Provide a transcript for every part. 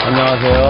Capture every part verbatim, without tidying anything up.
안녕하세요.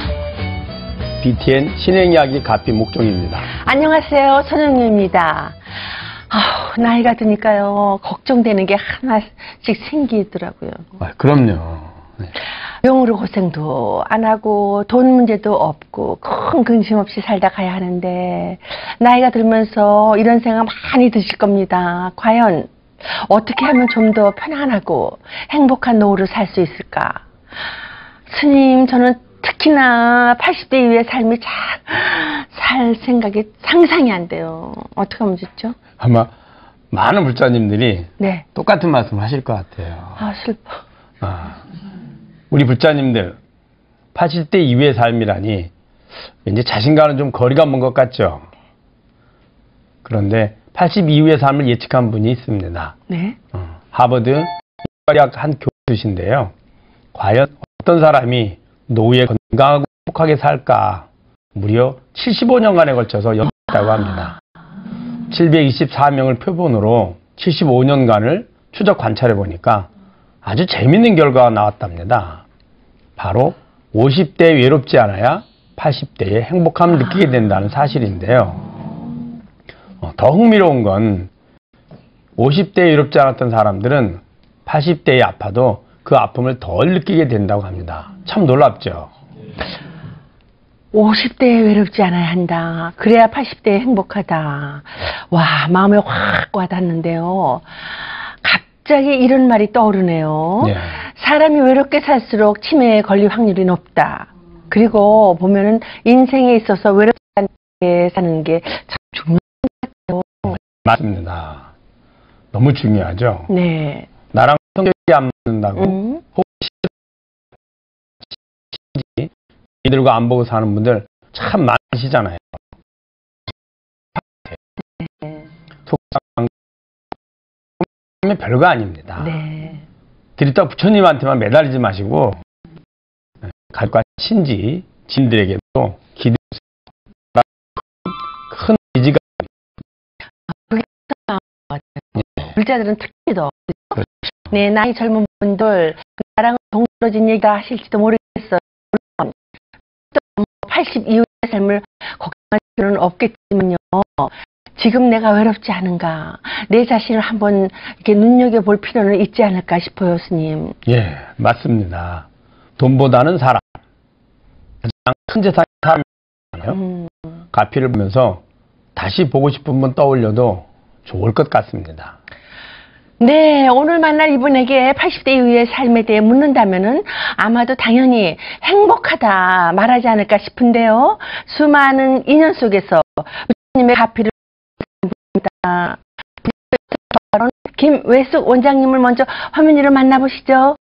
비티엔 신행이야기 가피 목종입니다. 안녕하세요. 손영유입니다. 아우, 나이가 드니까요, 걱정되는 게 하나씩 생기더라고요. 아, 그럼요. 네. 병으로 고생도 안 하고 돈 문제도 없고 큰 근심 없이 살다 가야 하는데, 나이가 들면서 이런 생각 많이 드실 겁니다. 과연 어떻게 하면 좀 더 편안하고 행복한 노후를 살 수 있을까? 스님, 저는 특히나 팔십 대 이후의 삶이 잘 살 생각이 상상이 안 돼요. 어떻게 하면 좋죠? 아마 많은 불자님들이 네. 똑같은 말씀 하실 것 같아요. 아, 슬퍼. 아, 우리 불자님들 팔십 대 이후의 삶이라니 왠지 자신과는 좀 거리가 먼 것 같죠? 그런데 팔십 이후의 삶을 예측한 분이 있습니다. 네. 어, 하버드 대학 한 교수신데요. 과연 어떤 사람이 노후에 건강하고 행복하게 살까? 무려 칠십오 년간에 걸쳐서 연구했다고 합니다. 칠백이십사 명을 표본으로 칠십오 년간을 추적 관찰해 보니까 아주 재밌는 결과가 나왔답니다. 바로 오십 대 외롭지 않아야 팔십 대에 행복함을 느끼게 된다는 사실인데요. 어, 더 흥미로운 건 오십 대에 외롭지 않았던 사람들은 팔십 대에 아파도 그 아픔을 덜 느끼게 된다고 합니다. 참 놀랍죠? 오십 대에 외롭지 않아야 한다. 그래야 팔십 대에 행복하다. 와, 마음에 확 와닿는데요. 갑자기 이런 말이 떠오르네요. 네. 사람이 외롭게 살수록 치매에 걸릴 확률이 높다. 그리고 보면은 인생에 있어서 외롭지 않게 사는 게 참 중요한 것 같아요. 맞습니다. 너무 중요하죠? 네. 나랑 성격이 안 맞는다고 음. 혹시 이들과 안 보고 사는 분들 참 많으시잖아요. 네. 속상 별거 아닙니다. 네. 들이다 부처님한테만 매달리지 마시고 가족과 친지, 지인들에게도 기도해서 큰 의지가 불자들은 특히 더. 네, 나이 젊은 분들, 나랑 동떨어진 얘기다 하실지도 모르겠어요. 팔십 이후의 삶을 걱정할 필요는 없겠지만요. 지금 내가 외롭지 않은가, 내 자신을 한번 이렇게 눈여겨볼 필요는 있지 않을까 싶어요, 스님. 예, 맞습니다. 돈보다는 사람. 가장 큰 재산이 사람이잖아요. 음. 가피를 보면서 다시 보고 싶은 분 떠올려도 좋을 것 같습니다. 네, 오늘 만날 이분에게 팔십 대 이후의 삶에 대해 묻는다면은 아마도 당연히 행복하다 말하지 않을까 싶은데요. 수많은 인연 속에서 부처님의 가피를 봅니다. 김외숙 원장님을 먼저 화면 위로 만나보시죠.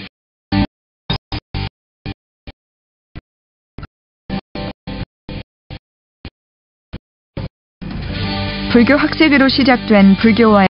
불교 학생으로 시작된 불교와의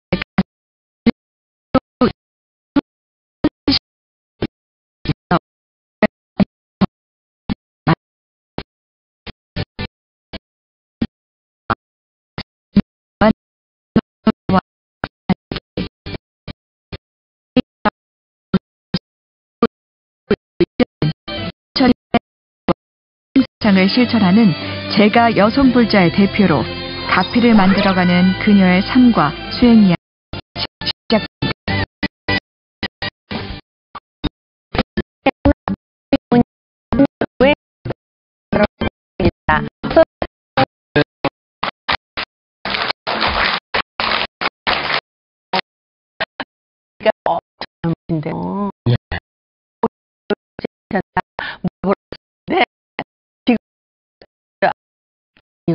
상을 실천하는 제가 여성불자의 대표로 가피를 만들어가는 그녀의 삶과 수행 이야기 시작됩니다. 네. 네. 지금 이거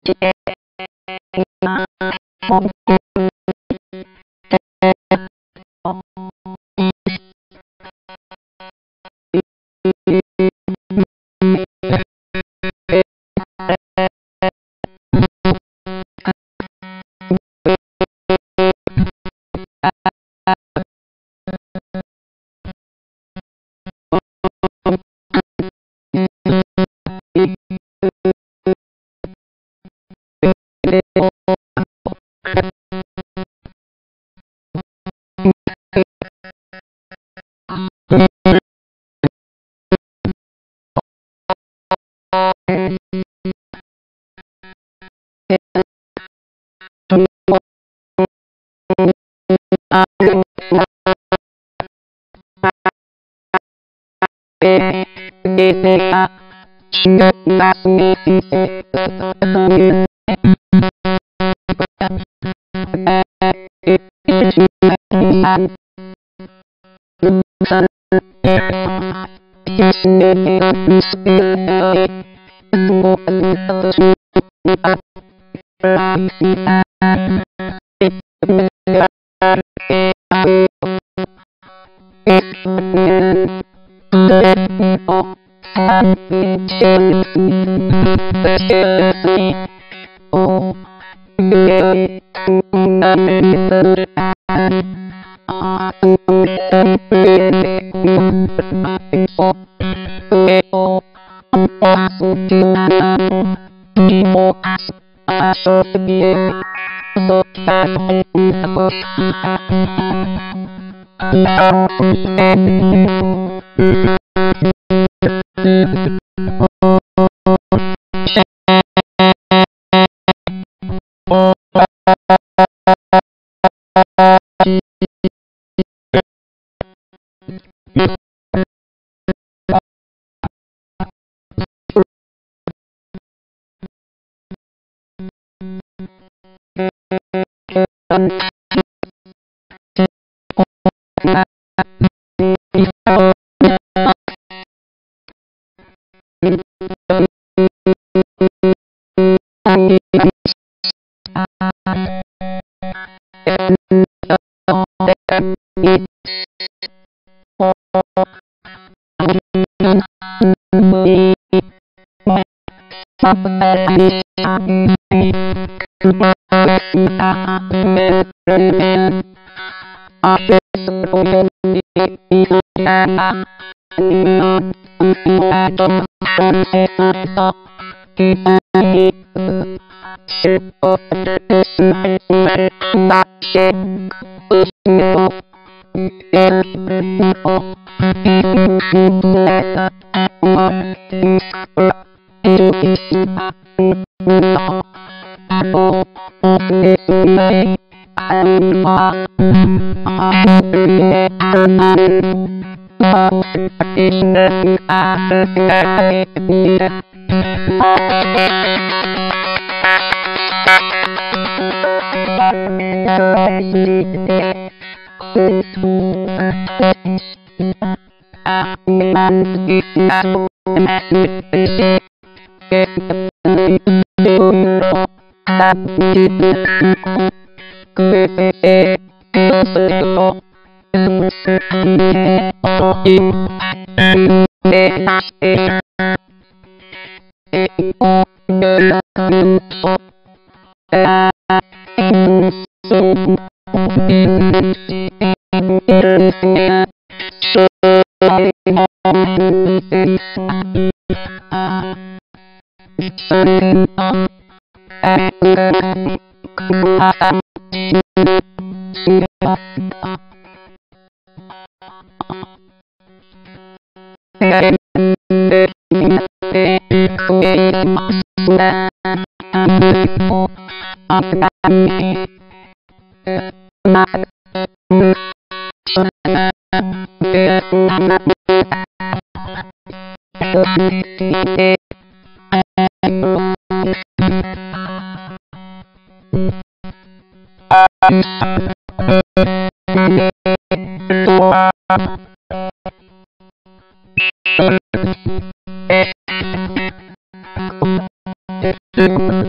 Thank you.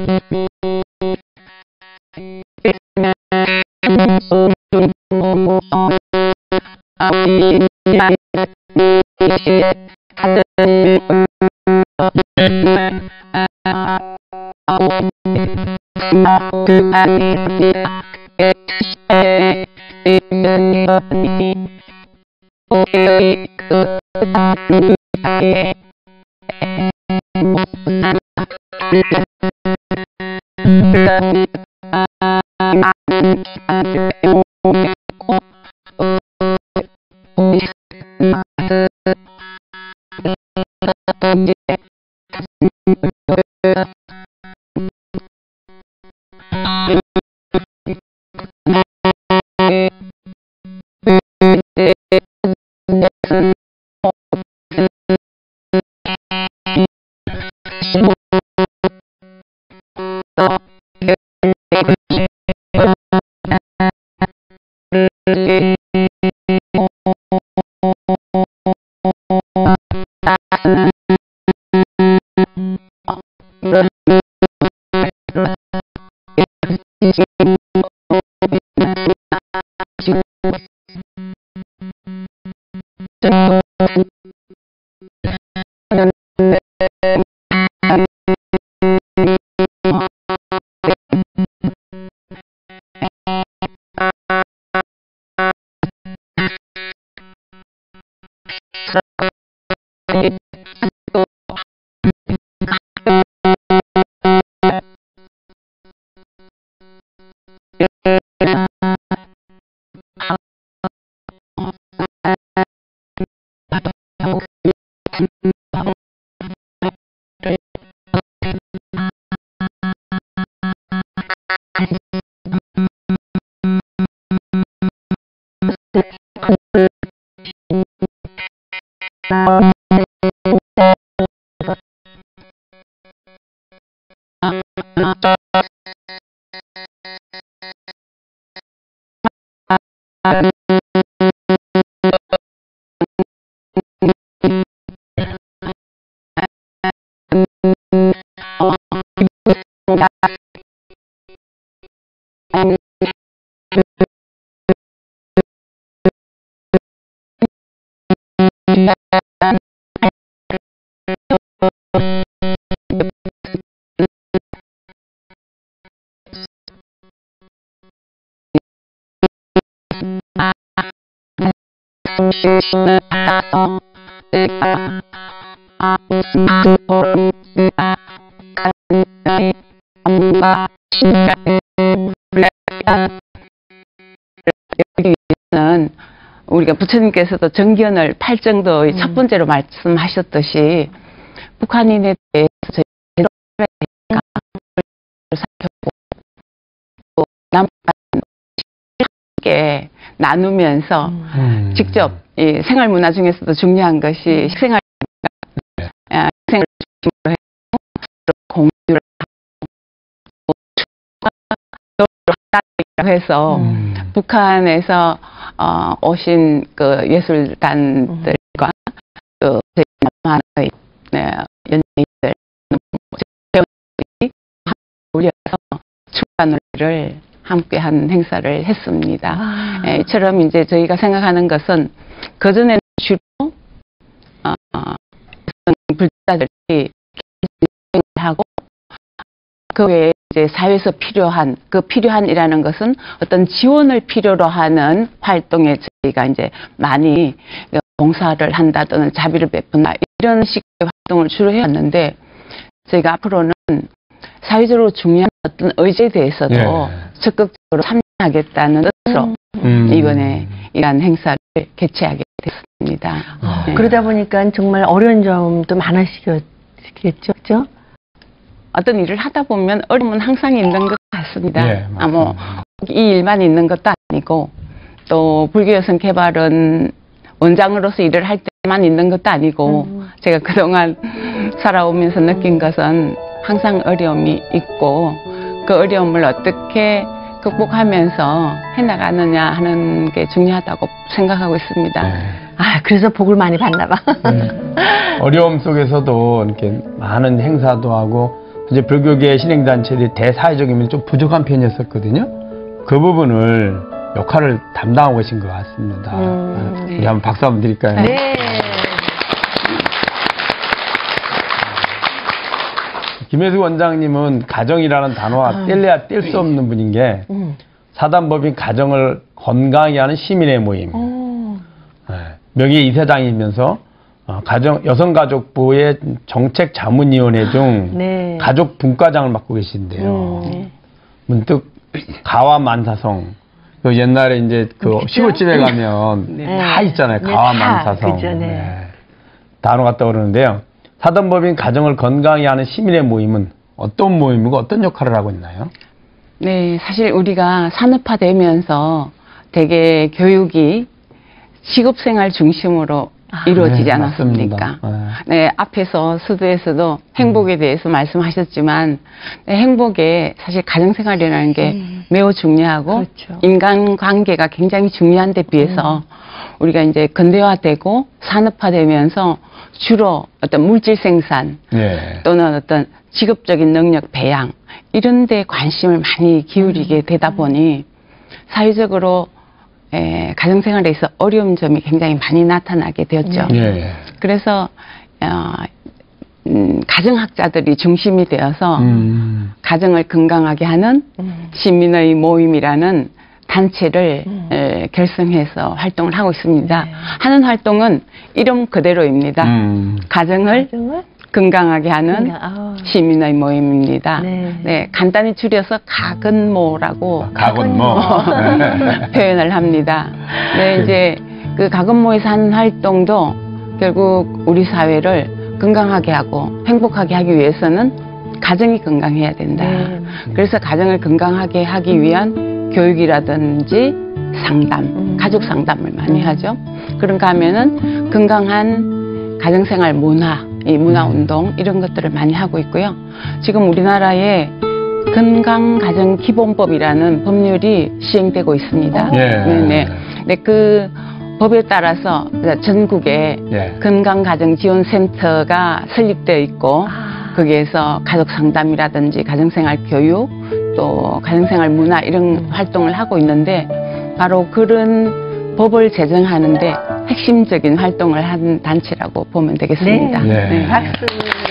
여기는 우리가 부처님께서도 정견을 팔 정도의 음. 첫 번째로 말씀하셨듯이 북한인에 대해서 저희가 살펴보고 또 남북에 나누면서 음. 직접 이 생활 문화 중에서도 중요한 것이 식생활 네. 아, 식생활을 중심으로 해서 공유를 하고 해서 음. 북한에서 어, 오신 그 예술단들과 그 저희 네, 연예인들 배우들이 올려서 출판을 함께한 행사를 했습니다. 아. 예, 이처럼 이제 저희가 생각하는 것은 그 전에는 주로 어, 불자들이 하고 그 외에 이제 사회에서 필요한 그 필요한이라는 것은 어떤 지원을 필요로 하는 활동에 저희가 이제 많이 봉사를 한다 또는 자비를 베푼다 이런 식의 활동을 주로 해왔는데 저희가 앞으로는 사회적으로 중요한 어떤 의제에 대해서도 예. 적극적으로 참여하겠다는 뜻으로 음. 이번에 이러한 행사를 개최하게 됐습니다. 아, 네. 그러다 보니까 정말 어려운 점도 많으시겠죠, 그죠? 어떤 일을 하다 보면 어려움은 항상 있는 것 같습니다. 예, 아, 뭐, 맞습니다. 이 일만 있는 것도 아니고, 또, 불교여성 개발은 원장으로서 일을 할 때만 있는 것도 아니고, 음. 제가 그동안 살아오면서 느낀 것은 항상 어려움이 있고, 그 어려움을 어떻게 극복하면서 해나가느냐 하는 게 중요하다고 생각하고 있습니다. 네. 아, 그래서 복을 많이 받나 봐. 네. 어려움 속에서도 이렇게 많은 행사도 하고 이제 불교계 신행단체들이 대사회적이면 좀 부족한 편이었었거든요. 그 부분을 역할을 담당하고 계신 것 같습니다. 음, 우리 한번 박수 한번 드릴까요? 네. 김혜수 원장님은 가정이라는 단어와 뗄래야 뗄 수 없는 분인 게 음. 사단법인 가정을 건강하게 하는 시민의 모임. 오. 네. 명예 이사장이면서 어, 가정 여성가족부의 정책자문위원회 중 네. 가족 분과장을 맡고 계신데요. 음. 문득 가와 만사성. 그 옛날에 이제 그 그렇죠? 시골집에 가면 네. 다 있잖아요. 네, 가와 다, 만사성. 그죠, 네. 네. 단어가 떠오르는데요. 사단법인 가정을 건강하게 하는 시민의 모임은 어떤 모임이고 어떤 역할을 하고 있나요? 네, 사실 우리가 산업화되면서 되게 교육이 직업생활 중심으로 아, 이루어지지 네, 않았습니까? 맞습니다. 네, 앞에서 수도에서도 행복에 대해서 말씀하셨지만 네, 행복에 사실 가정생활이라는 게 음. 매우 중요하고 그렇죠. 인간관계가 굉장히 중요한 데 비해서 음. 우리가 이제 근대화되고 산업화되면서 주로 어떤 물질 생산 네. 또는 어떤 직업적인 능력 배양 이런 데 관심을 많이 기울이게 되다 보니 사회적으로 에, 가정생활에서 어려운 점이 굉장히 많이 나타나게 되었죠. 네. 그래서 어, 음, 가정학자들이 중심이 되어서 음. 가정을 건강하게 하는 음. 시민의 모임이라는 단체를 음. 에, 결성해서 활동을 하고 있습니다. 네. 하는 활동은 이름 그대로입니다. 음. 가정을 가정을 건강하게 하는 건강, 아. 시민의 모임입니다. 네. 네, 간단히 줄여서 가근모라고 가건모. 표현을 합니다. 네, 이제 그 가근모에서 하는 활동도 결국 우리 사회를 건강하게 하고 행복하게 하기 위해서는 가정이 건강해야 된다. 네. 그래서 가정을 건강하게 하기 위한 교육이라든지 상담, 음. 가족 상담을 많이 하죠. 그런가 하면은 건강한 가정생활 문화, 이 문화운동 이런 것들을 많이 하고 있고요. 지금 우리나라에 건강가정기본법이라는 법률이 시행되고 있습니다. 예. 네네. 네, 그 법에 따라서 전국에 예. 건강가정지원센터가 설립되어 있고 아. 거기에서 가족 상담이라든지 가정생활 교육 또 가정생활 문화 이런 활동을 하고 있는데 바로 그런 법을 제정하는데 핵심적인 활동을 한 단체라고 보면 되겠습니다. 네. 네. 박수.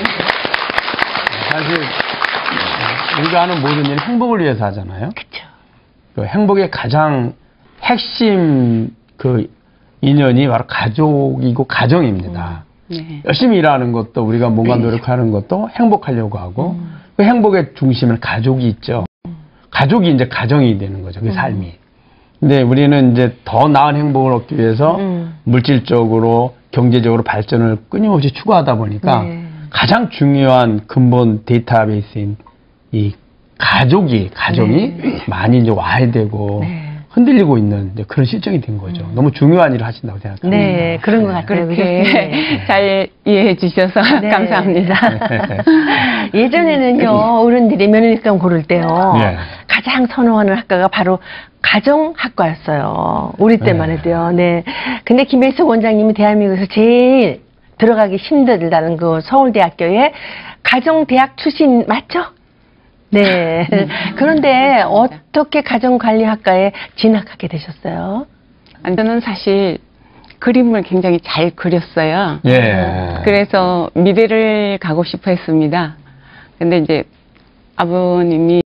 사실 우리가 하는 모든 일은 행복을 위해서 하잖아요. 그쵸. 그 행복의 가장 핵심 그 인연이 바로 가족이고 가정입니다. 네. 열심히 일하는 것도 우리가 뭔가 노력하는 것도 행복하려고 하고 음. 그 행복의 중심은 가족이 있죠. 가족이 이제 가정이 되는 거죠. 그 음. 삶이. 근데 우리는 이제 더 나은 행복을 얻기 위해서 음. 물질적으로 경제적으로 발전을 끊임없이 추구하다 보니까 네. 가장 중요한 근본 데이터베이스인 이 가족이 가정이 네. 많이 이제 와야 되고 네. 흔들리고 있는 이제 그런 실정이 된 거죠. 너무 중요한 일을 하신다고 생각합니다. 네, 그런 것 같아요. 그렇게 그렇게. 잘 이해해 주셔서 네. 감사합니다. 예전에는요, 어른들이 면허니까 고를 때요, 네. 가장 선호하는 학과가 바로 가정학과였어요. 우리 때만 네. 해도요. 네. 근데 김혜숙 원장님이 대한민국에서 제일 들어가기 힘들다는 그 서울대학교의 가정대학 출신 맞죠? 네. 그런데 어떻게 가정관리학과에 진학하게 되셨어요? 저는 사실 그림을 굉장히 잘 그렸어요. 예. 그래서 미대를 가고 싶어 했습니다. 근데 이제 아버님이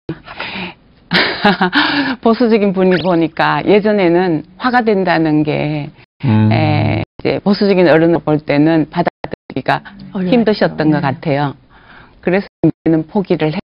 보수적인 분이 보니까 예전에는 화가 된다는 게 음. 에, 이제 보수적인 어른을 볼 때는 받아들이기가 어려웠죠. 힘드셨던 네. 것 같아요. 그래서 미대는 포기를 했고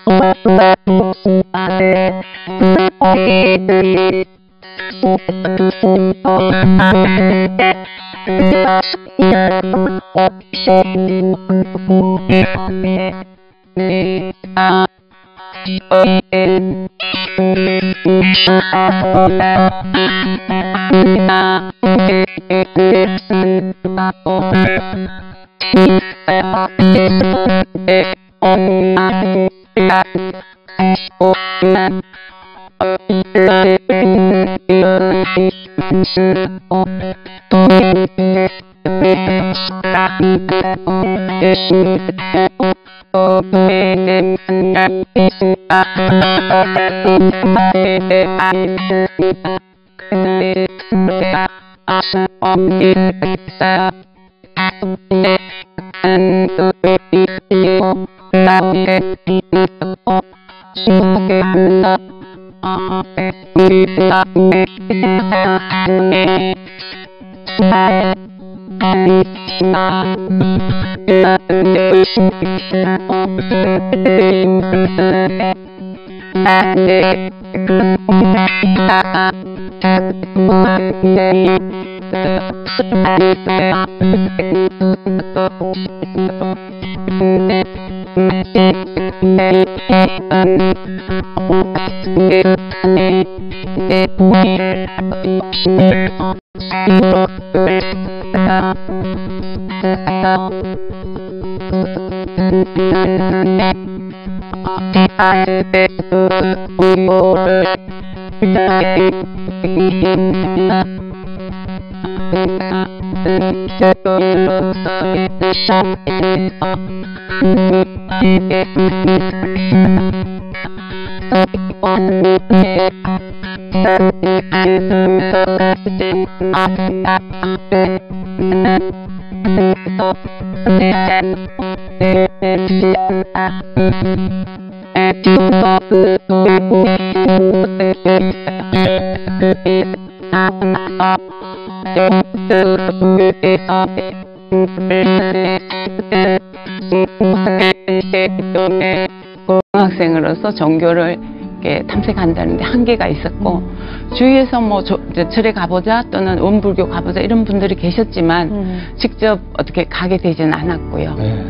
고등학생으로서 종교를 이렇게 탐색한다는데 한계가 있었고 주위에서 뭐 저, 절에 가보자 또는 원불교 가보자 이런 분들이 계셨지만 음. 직접 어떻게 가게 되지는 않았고요. 네.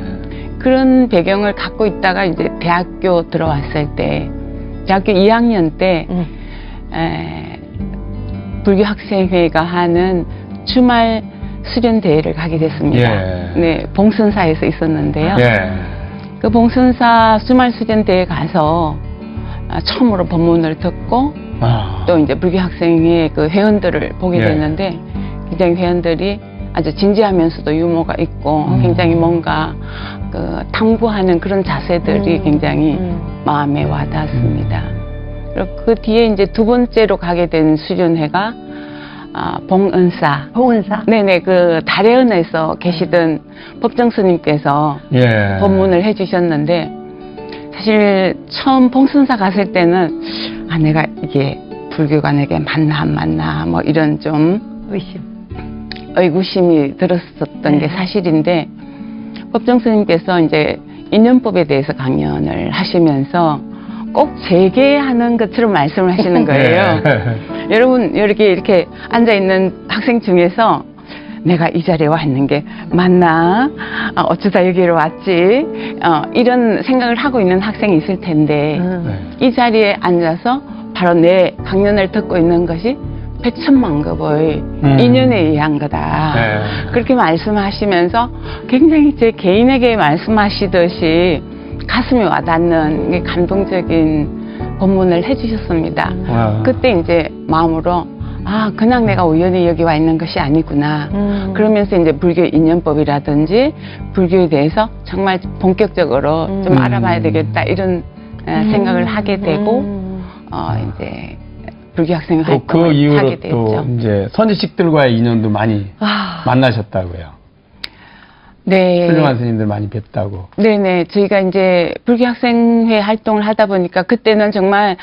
그런 배경을 갖고 있다가 이제 대학교 들어왔을 때 대학교 이 학년 때 음. 에, 불교 학생회가 하는 주말 수련 대회를 가게 됐습니다. 예. 네, 봉선사에서 있었는데요. 예. 그 봉선사 주말 수련 대회 가서 아, 처음으로 법문을 듣고 아. 또 이제 불교 학생회 그 회원들을 보게 예. 됐는데 굉장히 회원들이 아주 진지하면서도 유머가 있고 음. 굉장히 뭔가 그 탐구하는 그런 자세들이 음. 굉장히 음. 마음에 와닿았습니다. 그리고 그 뒤에 이제 두 번째로 가게 된 수련회가 아, 봉은사. 봉은사. 네네, 그 달해은에서 계시던 법정 스님께서 예. 법문을 해주셨는데 사실 처음 봉선사 갔을 때는 아 내가 이게 불교가 내게 맞나 안 맞나 뭐 이런 좀 의심. 의구심이 들었었던 네. 게 사실인데 법정 스님께서 이제 인연법에 대해서 강연을 하시면서 꼭 재개하는 것처럼 말씀을 하시는 거예요. 예. 여러분 이렇게 이렇게 앉아 있는 학생 중에서 내가 이 자리에 와 있는 게 맞나? 어, 어쩌다 여기로 왔지? 어, 이런 생각을 하고 있는 학생이 있을 텐데 음. 네. 이 자리에 앉아서 바로 내 강연을 듣고 있는 것이 백천만급의 음. 인연에 의한 거다. 네. 그렇게 말씀하시면서 굉장히 제 개인에게 말씀하시듯이 가슴에 와닿는 감동적인 법문을 해주셨습니다. 와. 그때 이제 마음으로 아 그냥 내가 우연히 여기 와 있는 것이 아니구나. 음. 그러면서 이제 불교 인연법이라든지 불교에 대해서 정말 본격적으로 음. 좀 알아봐야 되겠다 이런 에, 음. 생각을 하게 되고 음. 어 이제 불교 학생 또 그 활동을 이후로 하게 또 됐죠. 이제 선지식들과의 인연도 많이 아. 만나셨다고요. 네. 훌륭한 스님들 많이 뵀다고. 네네. 저희가 이제 불교학생회 활동을 하다 보니까 그때는 정말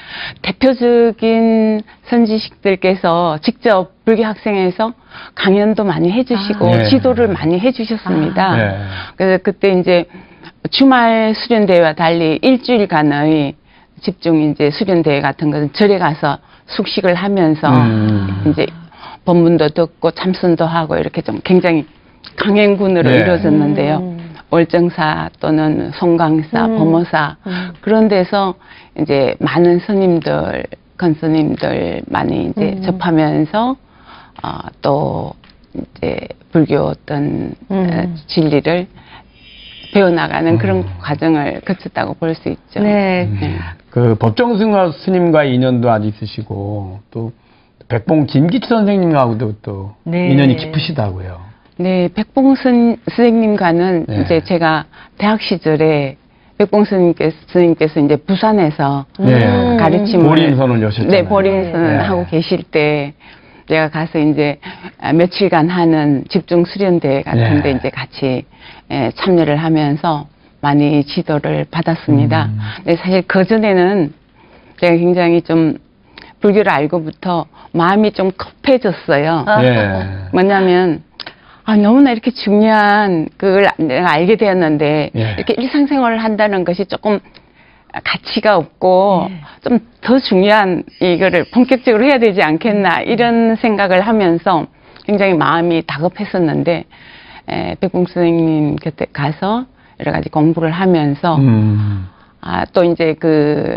대표적인 선지식들께서 직접 불교학생회에서 강연도 많이 해주시고 아. 네. 지도를 많이 해주셨습니다. 네. 그래서 그때 이제 주말 수련대회와 달리 일주일간의 집중 이제 수련대회 같은 것은 절에 가서 숙식을 하면서 음. 이제 법문도 듣고 참선도 하고 이렇게 좀 굉장히 강행군으로 네. 이루어졌는데요. 음. 월정사 또는 송강사, 음. 범어사 음. 그런 데서 이제 많은 스님들, 건스님들 많이 이제 음. 접하면서 어, 또 이제 불교 어떤 음. 어, 진리를 배워나가는 그런 음. 과정을 거쳤다고 볼 수 있죠. 네. 네. 그 법정 스님과의 인연도 아주 있으시고 또 백봉 김기춘 선생님하고도 또 네. 인연이 깊으시다고요. 네, 백봉 선- 선생님과는 네. 이제 제가 대학 시절에 백봉 스님께서, 스님께서 이제 부산에서 네. 음. 가르침을 보림선을 여셨잖아요. 네, 보림선을 네. 하고 계실 때 제가 가서 이제 며칠간 하는 집중 수련대 같은데 네. 이제 같이 예, 참여를 하면서 많이 지도를 받았습니다. 음. 근데 사실 그 전에는 제가 굉장히 좀 불교를 알고부터 마음이 좀 급해졌어요. 아. 예. 뭐냐면 아, 너무나 이렇게 중요한 그걸 내가 알게 되었는데 예. 이렇게 일상생활을 한다는 것이 조금 가치가 없고 예. 좀 더 중요한 이거를 본격적으로 해야 되지 않겠나 이런 생각을 하면서 굉장히 마음이 다급했었는데 에, 백봉 선생님 곁에 가서 여러 가지 공부를 하면서 음. 아, 또 이제 그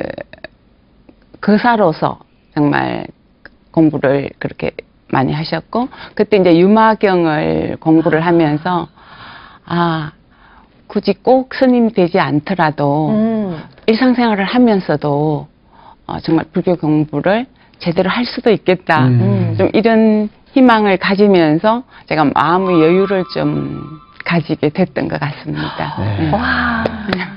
교사로서 정말 공부를 그렇게 많이 하셨고 그때 이제 유마경을 공부를 하면서 아 굳이 꼭 스님 되지 않더라도 음. 일상생활을 하면서도 어, 정말 불교 공부를 제대로 할 수도 있겠다. 음. 좀 이런 희망을 가지면서 제가 마음의 여유를 좀 가지게 됐던 것 같습니다. 네. 네. 와.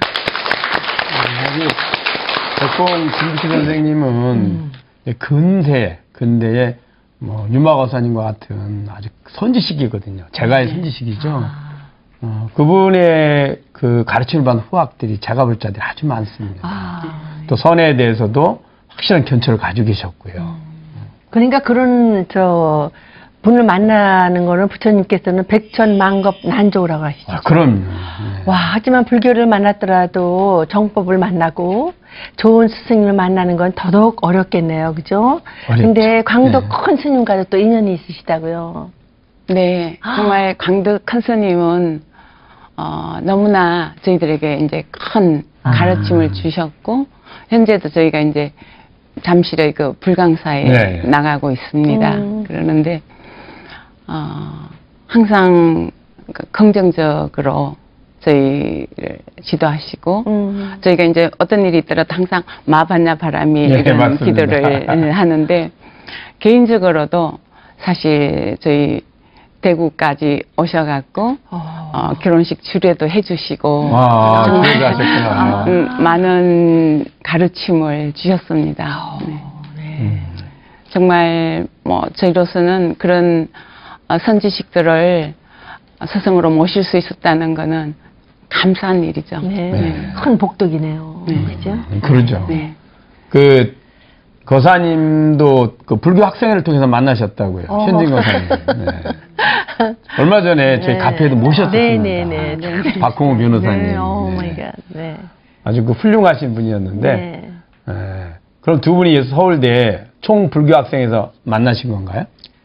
사실 백봉 김기춘 선생님은 음. 이제 근세, 근대의 뭐 유마거사님과 같은 아주 선지식이거든요. 제가의 선지식이죠. 어, 그분의 그 가르침을 받은 후학들이 제가불자들이 아주 많습니다. 아. 또 선에 대해서도 확실한 견처를 가지고 계셨고요. 그러니까 그런 저 분을 만나는 거는 부처님께서는 백천만겁 난조라고 하시죠. 아, 그럼요. 네. 와, 하지만 불교를 만났더라도 정법을 만나고 좋은 스승님을 만나는 건 더더욱 어렵겠네요. 그죠? 어렵죠. 근데 광도 네. 큰 스님과도 또 인연이 있으시다고요. 네, 아. 정말 광덕 큰 스님은 어, 너무나 저희들에게 이제 큰 아. 가르침을 주셨고 현재도 저희가 이제 잠실의 그 불강사에 네. 나가고 있습니다. 음. 그러는데 어, 항상 그 긍정적으로 저희를 지도하시고 음. 저희가 이제 어떤 일이 있더라도 항상 마반야 바람이 네, 이런 맞습니다. 기도를 하는데 개인적으로도 사실 저희 대구까지 오셔갖고 어. 어, 결혼식 주례도 해주시고 와, 정말 그러게 하셨구나. 음, 많은 가르침을 주셨습니다. 네. 네. 음. 정말 뭐 저희로서는 그런 어, 선지식들을 스승으로 모실 수 있었다는 거는 감사한 일이죠. 네. 네. 큰 복덕이네요. 네. 그죠? 음, 그러죠. 네. 그 거사님도 그 불교 학생회를 통해서 만나셨다고요. 어. 현진 거사님. 네. 얼마 전에 저희 네. 카페에도 모셨습니다. 네, 네, 네, 네, 네. 박홍우 변호사님. 네, 오 네. 마이 갓. 네. 아주 그 훌륭하신 분이었는데, 네. 예. 그럼 두 분이 서울대 총 불교 학생에서 만나신 건가요?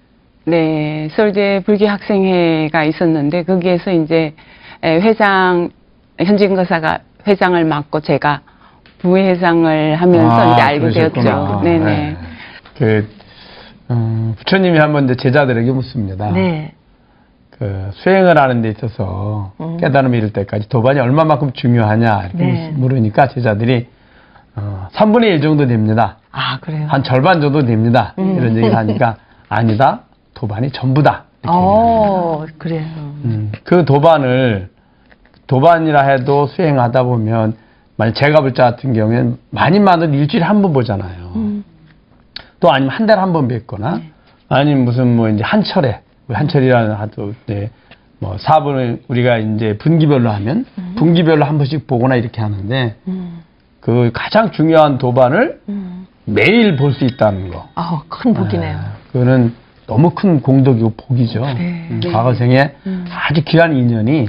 네, 서울대 불교 학생회가 있었는데 거기에서 이제 회장 현진 거사가 회장을 맡고 제가 부회장을 하면서 아, 이제 알게 그러셨구나. 되었죠. 네네. 네. 그 음, 부처님이 한번 이제 제자들에게 묻습니다. 네. 그 수행을 하는 데 있어서 음. 깨달음이 이를 때까지 도반이 얼마만큼 중요하냐 이렇게 네. 물으니까 제자들이 어, 삼분의 일 정도 됩니다. 아, 그래요? 한 절반 정도 됩니다. 음. 이런 얘기를 하니까 아니다. 도반이 전부다. 이렇게 어, 그래요. 음, 그 도반을 도반이라 해도 수행하다 보면 만약 제가불자 같은 경우에는 많이 많아도 일주일에 한 번 보잖아요. 음. 또 아니면 한 달에 한 번 뵙거나 네. 아니면 무슨 뭐 이제 한철에 우리 한철이라는 하도 네, 뭐 사분을 우리가 이제 분기별로 하면 분기별로 한 번씩 보거나 이렇게 하는데 음. 그 가장 중요한 도반을 음. 매일 볼 수 있다는 거. 아, 큰 복이네요. 아, 그거는 너무 큰 공덕이고 복이죠. 네. 음, 네. 과거 생에 음. 아주 귀한 인연이 음.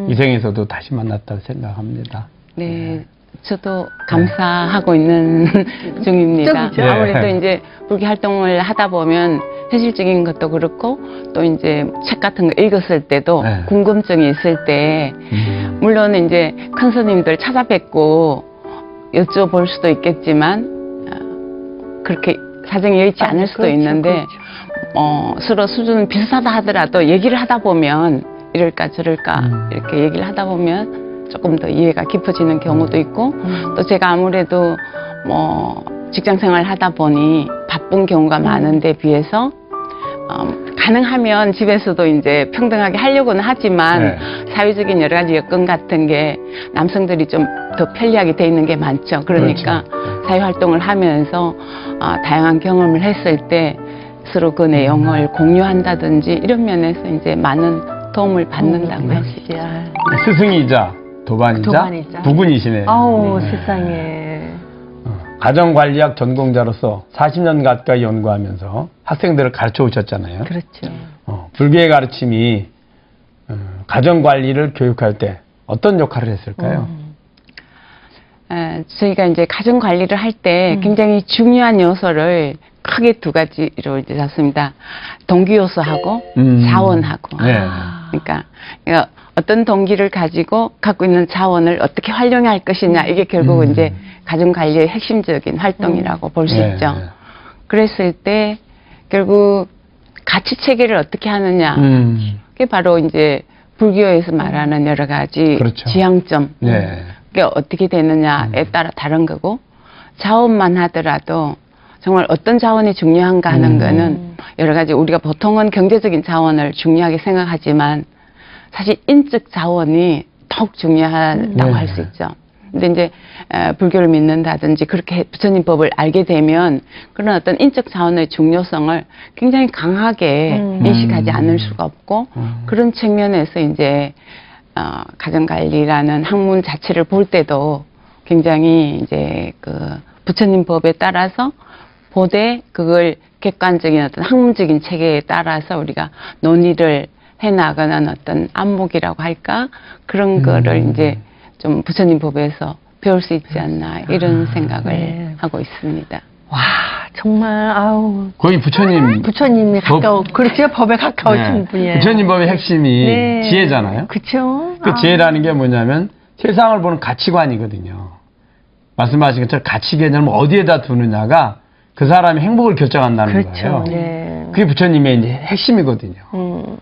음. 이 생에서도 다시 만났다고 생각합니다. 네, 저도 감사하고 있는 중입니다. 쪽이죠. 아무래도 네. 이제 불교 활동을 하다 보면 현실적인 것도 그렇고 또 이제 책 같은 거 읽었을 때도 네. 궁금증이 있을 때 음. 물론 이제 큰 스님들 찾아뵙고 여쭤볼 수도 있겠지만 어, 그렇게 사정이 여의치 아, 않을 수도 그렇죠, 있는데 그렇죠. 어, 서로 수준은 비슷하다 하더라도 얘기를 하다 보면 이럴까 저럴까 음. 이렇게 얘기를 하다 보면 조금 더 이해가 깊어지는 경우도 있고 음. 또 제가 아무래도 뭐 직장 생활을 하다 보니 바쁜 경우가 많은데 비해서 어, 가능하면 집에서도 이제 평등하게 하려고는 하지만 네. 사회적인 여러 가지 여건 같은 게 남성들이 좀 더 편리하게 돼 있는 게 많죠. 그러니까 그렇죠. 사회 활동을 하면서 어, 다양한 경험을 했을 때 서로 그 내용을 공유한다든지 이런 면에서 이제 많은 도움을 받는다고 할 수 있죠. 아, 스승이자 도반이자, 도반이자. 부군이시네요. 아우 네. 세상에. 어, 가정관리학 전공자로서 사십 년 가까이 연구하면서 학생들을 가르쳐 오셨잖아요. 그렇죠. 어, 불교의 가르침이 어, 가정관리를 교육할 때 어떤 역할을 했을까요? 음. 에, 저희가 이제 가정 관리를 할 때 음. 굉장히 중요한 요소를 크게 두 가지로 이제 잡습니다. 동기 요소하고 음. 자원하고. 네. 그러니까, 그러니까 어떤 동기를 가지고 갖고 있는 자원을 어떻게 활용할 것이냐 이게 결국은 음. 이제 가정 관리의 핵심적인 활동이라고 볼 수 네, 있죠. 네. 그랬을 때 결국 가치 체계를 어떻게 하느냐. 음. 그게 바로 이제 불교에서 말하는 여러 가지 그렇죠. 지향점. 네. 그게 어떻게 되느냐에 따라 다른 거고 자원만 하더라도 정말 어떤 자원이 중요한가 하는 음. 거는 여러 가지 우리가 보통은 경제적인 자원을 중요하게 생각하지만 사실 인적 자원이 더욱 중요하다고 네. 할 수 있죠. 근데 이제 에, 불교를 믿는다든지 그렇게 부처님 법을 알게 되면 그런 어떤 인적 자원의 중요성을 굉장히 강하게 음. 인식하지 음. 않을 수가 없고 음. 그런 측면에서 이제 어, 가정관리라는 학문 자체를 볼 때도 굉장히 이제 그 부처님 법에 따라서 보되 그걸 객관적인 어떤 학문적인 체계에 따라서 우리가 논의를 해나가는 어떤 안목이라고 할까 그런 음. 거를 이제 좀 부처님 법에서 배울 수 있지 않나 이런 생각을 네. 하고 있습니다. 와 정말 아우 거의 부처님 부처님이 법- 가까워 그렇죠 법에 가까우신 네. 분이에요. 부처님 법의 핵심이 네. 지혜잖아요. 그렇죠. 그 지혜라는 게 뭐냐면 세상을 보는 가치관이거든요. 말씀하신 것처럼 가치 개념을 어디에다 두느냐가 그 사람의 행복을 결정한다는 그렇죠. 거예요. 네. 그게 부처님의 이제 핵심이거든요. 음.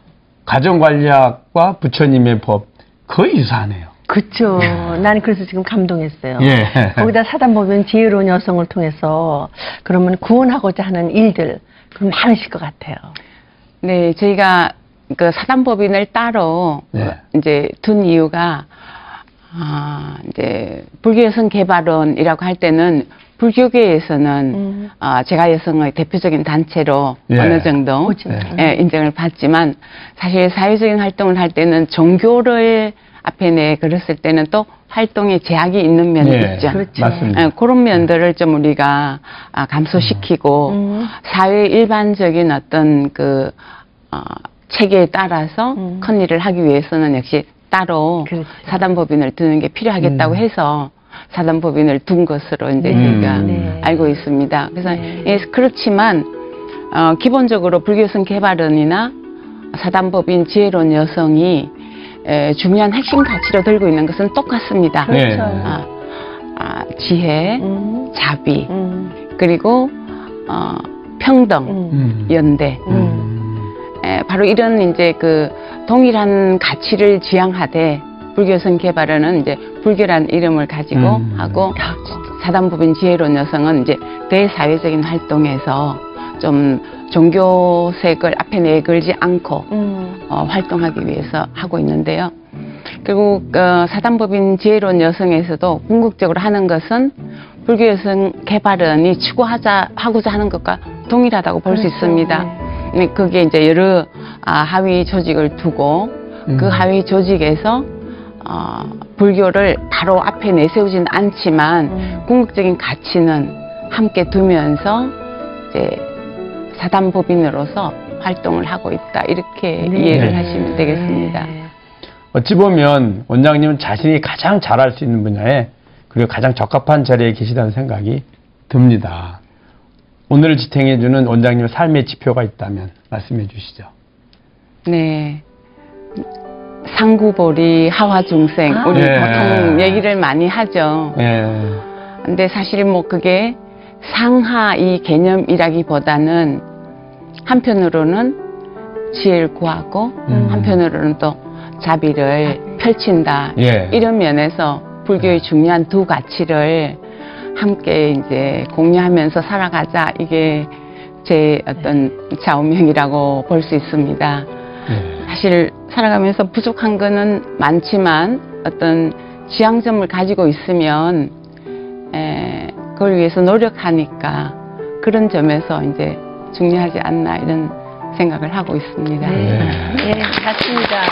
가정관리학과 부처님의 법 거의 유사하네요. 그렇죠. 나는 그래서 지금 감동했어요. 예. 거기다 사단법인 지혜로운 여성을 통해서 그러면 구원하고자 하는 일들 그럼 많으실 것 같아요. 네, 저희가 그 사단법인을 따로 네. 이제 둔 이유가 아, 이제 불교 여성 개발원이라고 할 때는 불교계에서는 음. 아, 제가 여성의 대표적인 단체로 예. 어느 정도 그렇죠. 예, 인정을 받지만 사실 사회적인 활동을 할 때는 종교를 앞에 내 걸었을 때는 또 활동에 제약이 있는 면이 예, 있죠. 그렇죠. 맞습니다. 예, 그런 면들을 좀 우리가 아, 감소시키고 음. 사회 일반적인 어떤 그 어, 체계에 따라서 음. 큰 일을 하기 위해서는 역시 따로 그렇죠. 사단법인을 두는 게 필요하겠다고 음. 해서 사단법인을 둔 것으로 이제 네. 저희가 네. 알고 있습니다. 그래서 네. 예, 그렇지만 어, 기본적으로 불교성 개발원이나 사단법인 지혜로운 여성이 에, 중요한 핵심 가치로 들고 있는 것은 똑같습니다. 네. 그렇죠. 아, 아, 지혜, 음. 자비, 음. 그리고 어, 평등, 음. 음. 연대. 음. 에, 바로 이런 이제 그 동일한 가치를 지향하되 불교성 개발원은 이제 불교란 이름을 가지고 음. 하고 사단법인 지혜로운 여성은 이제 대사회적인 활동에서 좀 종교색을 앞에 내걸지 않고 음. 어, 활동하기 위해서 하고 있는데요. 그리고 어, 사단법인 지혜로운 여성에서도 궁극적으로 하는 것은 불교 여성 개발원이 추구하자 하고자 하는 것과 동일하다고 볼 수 그렇죠. 있습니다. 네, 그게 이제 여러 아, 하위 조직을 두고 음. 그 하위 조직에서 어, 불교를 바로 앞에 내세우진 않지만 음. 궁극적인 가치는 함께 두면서 이제 사단법인으로서 활동을 하고 있다 이렇게 네. 이해를 네. 하시면 되겠습니다. 네. 어찌 보면 원장님은 자신이 가장 잘할 수 있는 분야에 그리고 가장 적합한 자리에 계시다는 생각이 듭니다. 오늘 지탱해주는 원장님의 삶의 지표가 있다면 말씀해 주시죠. 네. 상구보리 하화중생 아, 우리 예. 보통 얘기를 많이 하죠. 예. 근데 사실 뭐 그게 상하 이 개념이라기보다는 한편으로는 지혜를 구하고 음. 한편으로는 또 자비를 펼친다. 예. 이런 면에서 불교의 중요한 두 가치를 함께 이제 공유하면서 살아가자. 이게 제 어떤 좌우명이라고 볼 수 있습니다. 예. 사실 살아가면서 부족한 거는 많지만 어떤 지향점을 가지고 있으면 에, 그걸 위해서 노력하니까 그런 점에서 이제 중요하지 않나 이런 생각을 하고 있습니다. 네, 네. 네, 맞습니다.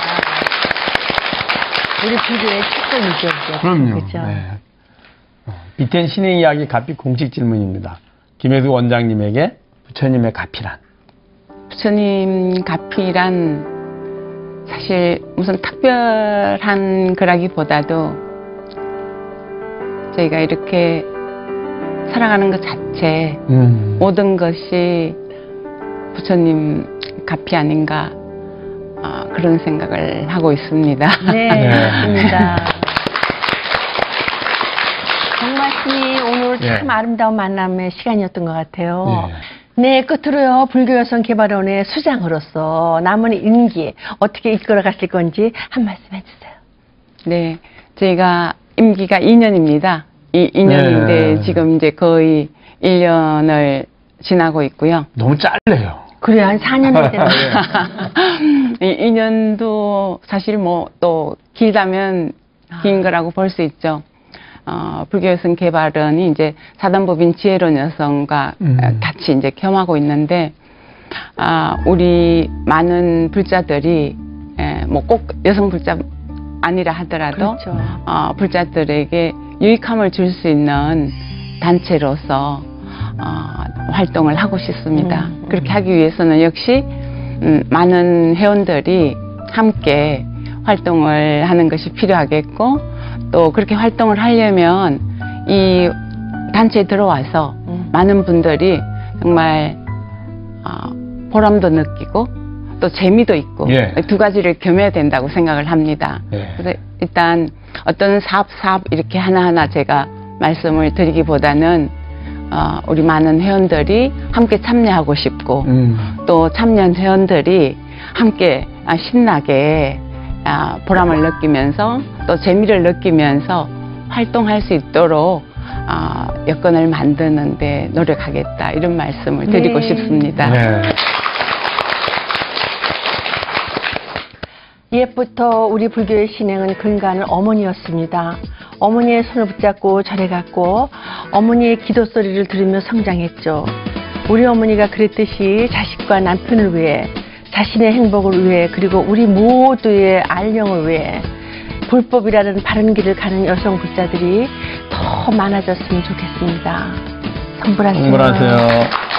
우리 불교의 특권이죠, 그럼요. 그죠? 네. 어, 비텐 신의 이야기 가피 공식 질문입니다. 김혜수 원장님에게 부처님의 가피란? 부처님 가피란 사실 무슨 특별한 거라기보다도 저희가 이렇게 살아가는 것 자체 음. 모든 것이 부처님 가피 아닌가 아, 그런 생각을 하고 있습니다. 네, 네. 맞습니다. 정말 이 오늘 참 네. 아름다운 만남의 시간이었던 것 같아요. 네. 네, 끝으로요, 불교여성개발원의 수장으로서 남은 임기 어떻게 이끌어 가실 건지 한 말씀 해주세요. 네, 저희가 임기가 이 년입니다. 이, 이 년인데 네. 지금 이제 거의 일 년을 지나고 있고요. 너무 짧네요. 그래, 한 사 년 되는 이, 이 년도 사실 뭐 또 길다면 긴 거라고 볼 수 있죠. 어, 불교여성 개발원이 이제 사단법인 지혜로운 여성과 음. 같이 이제 겸하고 있는데, 아, 우리 많은 불자들이, 예, 뭐 꼭 여성 불자 아니라 하더라도, 그렇죠. 어, 불자들에게 유익함을 줄 수 있는 단체로서, 어, 활동을 하고 싶습니다. 음. 그렇게 하기 위해서는 역시, 음, 많은 회원들이 함께 활동을 하는 것이 필요하겠고, 또 그렇게 활동을 하려면 이 단체에 들어와서 음. 많은 분들이 정말 어, 보람도 느끼고 또 재미도 있고 예. 두 가지를 겸해야 된다고 생각을 합니다. 예. 그래서 일단 어떤 사업 사업 이렇게 하나하나 제가 말씀을 드리기보다는 어, 우리 많은 회원들이 함께 참여하고 싶고 음. 또 참여한 회원들이 함께 아, 신나게 아, 보람을 느끼면서 또 재미를 느끼면서 활동할 수 있도록 아, 여건을 만드는 데 노력하겠다 이런 말씀을 드리고 네. 싶습니다. 네. 옛부터 우리 불교의 신행은 근간은 어머니였습니다. 어머니의 손을 붙잡고 절에 갔고 어머니의 기도 소리를 들으며 성장했죠. 우리 어머니가 그랬듯이 자식과 남편을 위해 자신의 행복을 위해 그리고 우리 모두의 안녕을 위해 불법이라는 바른 길을 가는 여성 불자들이 더 많아졌으면 좋겠습니다. 성불하세요. 공부하세요.